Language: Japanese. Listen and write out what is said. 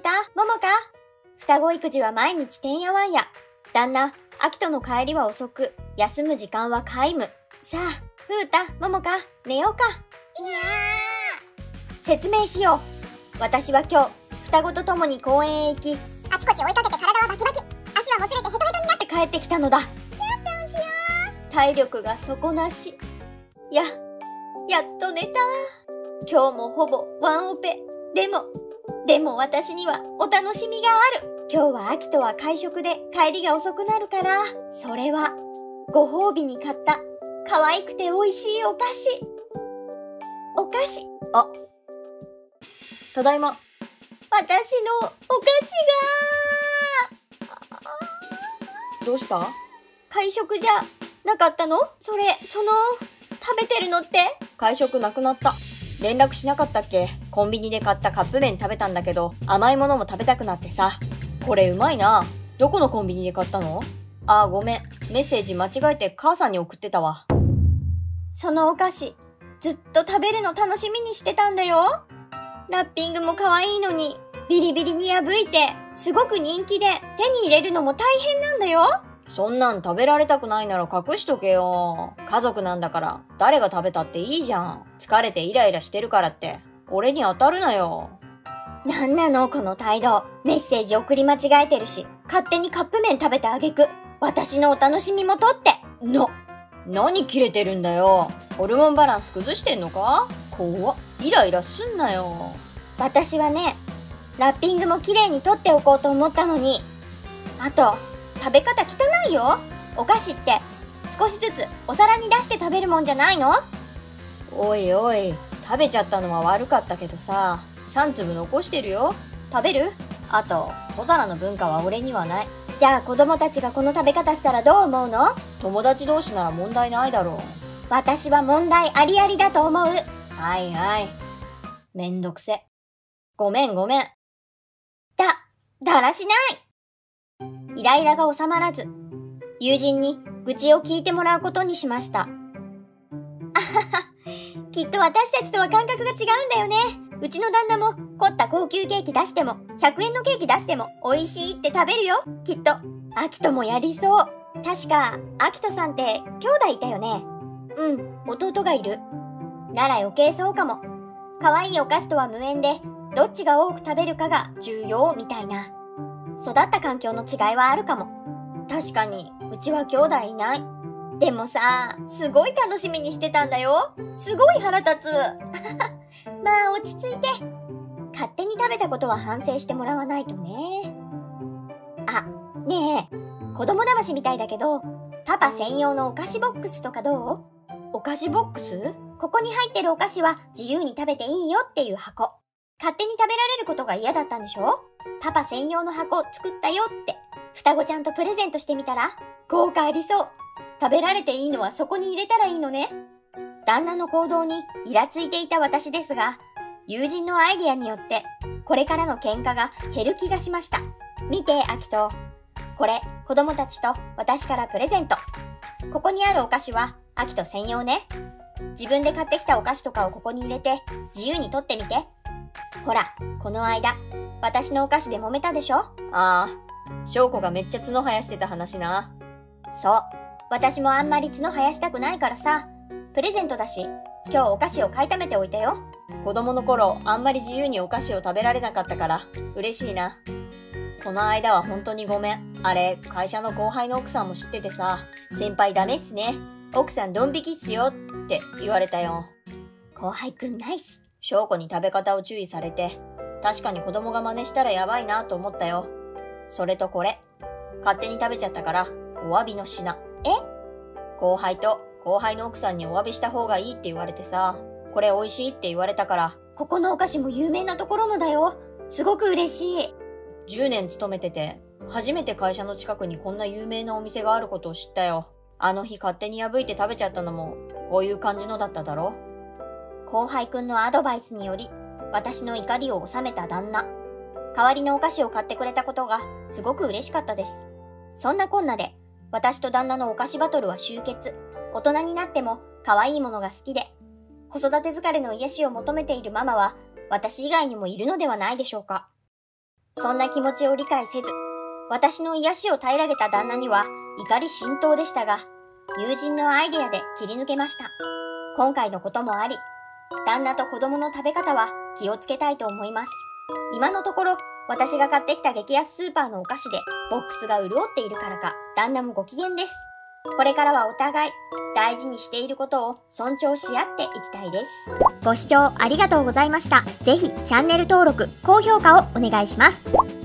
太、ももか。双子育児は毎日てんやわんや。旦那、秋との帰りは遅く、休む時間は皆無。さあ、ふうた、ももか、寝ようか。 いや説明しよう。私は今日、双子と共に公園へ行き、 ー、あちこち追いかけて体はバキバキ、足はもつれてヘトヘトになって。 帰ってきたのだ。 やってほしいよ体力が底なし。やっと寝た。今日もほぼワンオペ。でも私にはお楽しみがある。今日は秋とは会食で帰りが遅くなるから、それはご褒美に買った可愛くて美味しいお菓子。あ、ただいま。私のお菓子が。どうした？会食じゃなかったの？食べてるのって？会食なくなった。連絡しなかったっけ？コンビニで買ったカップ麺食べたんだけど、甘いものも食べたくなってさ。これうまいな。どこのコンビニで買ったの？あーごめん。メッセージ間違えて母さんに送ってたわ。そのお菓子、ずっと食べるの楽しみにしてたんだよ。ラッピングも可愛いのに、ビリビリに破いて、すごく人気で手に入れるのも大変なんだよ。そんなん食べられたくないなら隠しとけよ。家族なんだから、誰が食べたっていいじゃん。疲れてイライラしてるからって、俺に当たるなよ。なんなのこの態度。メッセージ送り間違えてるし、勝手にカップ麺食べてあげく、私のお楽しみもとって。何切れてるんだよ。ホルモンバランス崩してんのか？怖っ。イライラすんなよ。私はね、ラッピングも綺麗に取っておこうと思ったのに。あと、食べ方汚いよ。お菓子って少しずつお皿に出して食べるもんじゃないの？おいおい、食べちゃったのは悪かったけどさ、3粒残してるよ。食べる？あと、小皿の文化は俺にはない。じゃあ子供たちがこの食べ方したらどう思うの？友達同士なら問題ないだろう。私は問題ありありだと思う。はいはい。めんどくせ。ごめん。だらしない。イライラが収まらず、友人に愚痴を聞いてもらうことにしました。あはは、きっと私たちとは感覚が違うんだよね。うちの旦那も凝った高級ケーキ出しても、100円のケーキ出しても美味しいって食べるよ。きっと。アキトもやりそう。確か、アキトさんって兄弟いたよね。うん、弟がいる。なら余計そうかも。可愛いお菓子とは無縁で、どっちが多く食べるかが重要みたいな。育った環境の違いはあるかも。確かに、うちは兄弟いない。でもさ、すごい楽しみにしてたんだよ。すごい腹立つ。まあ落ち着いて。勝手に食べたことは反省してもらわないとね。あ、ねえ、子供騙しみたいだけど、パパ専用のお菓子ボックスとかどう？お菓子ボックス？ここに入ってるお菓子は自由に食べていいよっていう箱。勝手に食べられることが嫌だったんでしょ？パパ専用の箱作ったよって、双子ちゃんとプレゼントしてみたら？効果ありそう。食べられていいのはそこに入れたらいいのね。旦那の行動にイラついていた私ですが、友人のアイディアによって、これからの喧嘩が減る気がしました。見て、アキト。これ、子供たちと私からプレゼント。ここにあるお菓子は、アキト専用ね。自分で買ってきたお菓子とかをここに入れて、自由に取ってみて。ほら、この間、私のお菓子で揉めたでしょ？ああ、翔子がめっちゃ角生やしてた話な。そう。私もあんまり角生やしたくないからさ、プレゼントだし、今日お菓子を買いためておいたよ。子供の頃、あんまり自由にお菓子を食べられなかったから、嬉しいな。この間は本当にごめん。あれ、会社の後輩の奥さんも知っててさ、先輩ダメっすね。奥さんドン引きっすよって言われたよ。後輩くんナイス。翔子に食べ方を注意されて、確かに子供が真似したらやばいなと思ったよ。それとこれ、勝手に食べちゃったから、お詫びの品。後輩と後輩の奥さんにお詫びした方がいいって言われてさ、これ美味しいって言われたから、ここのお菓子も有名なところのだよ。すごく嬉しい。10年勤めてて、初めて会社の近くにこんな有名なお店があることを知ったよ。あの日勝手に破いて食べちゃったのも、こういう感じのだっただろ。後輩くんのアドバイスにより、私の怒りを収めた旦那。代わりのお菓子を買ってくれたことが、すごく嬉しかったです。そんなこんなで、私と旦那のお菓子バトルは終結。大人になっても可愛いものが好きで、子育て疲れの癒しを求めているママは私以外にもいるのではないでしょうか。 そんな気持ちを理解せず、私の癒しを平らげた旦那には怒り心頭でしたが、友人のアイデアで切り抜けました。今回のこともあり、旦那と子供の食べ方は気をつけたいと思います。今のところ、私が買ってきた激安スーパーのお菓子でボックスが潤っているからか、旦那もご機嫌です。これからはお互い大事にしていることを尊重し合っていきたいです。ご視聴ありがとうございました。ぜひチャンネル登録、高評価をお願いします。